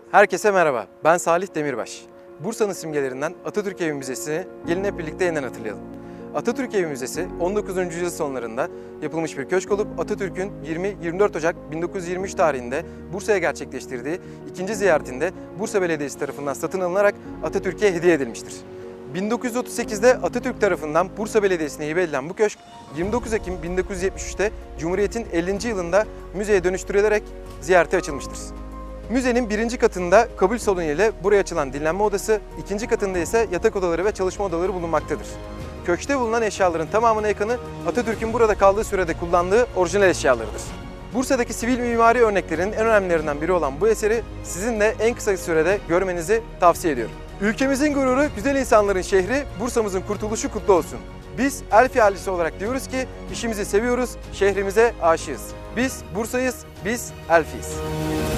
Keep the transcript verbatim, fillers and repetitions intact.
Herkese merhaba, ben Salih Demirbaş. Bursa'nın simgelerinden Atatürk Evi Müzesi'ni gelin hep birlikte yeniden hatırlayalım. Atatürk Evi Müzesi on dokuzuncu yüzyıl sonlarında yapılmış bir köşk olup Atatürk'ün yirmi yirmi dört Ocak bin dokuz yüz yirmi üç tarihinde Bursa'ya gerçekleştirdiği ikinci ziyaretinde Bursa Belediyesi tarafından satın alınarak Atatürk'e hediye edilmiştir. bin dokuz yüz otuz sekizde Atatürk tarafından Bursa Belediyesi'ne hibe edilen bu köşk, yirmi dokuz Ekim bin dokuz yüz yetmiş üçte Cumhuriyet'in ellinci yılında müzeye dönüştürülerek ziyarete açılmıştır. Müzenin birinci katında kabul salonu ile buraya açılan dinlenme odası, ikinci katında ise yatak odaları ve çalışma odaları bulunmaktadır. Köşkte bulunan eşyaların tamamına yakını Atatürk'ün burada kaldığı sürede kullandığı orijinal eşyalarıdır. Bursa'daki sivil mimari örneklerinin en önemlilerinden biri olan bu eseri sizin de en kısa sürede görmenizi tavsiye ediyorum. Ülkemizin gururu, güzel insanların şehri, Bursa'mızın kurtuluşu kutlu olsun. Biz Elfi ailesi olarak diyoruz ki işimizi seviyoruz, şehrimize aşığız. Biz Bursa'yız, biz Elfi'yiz.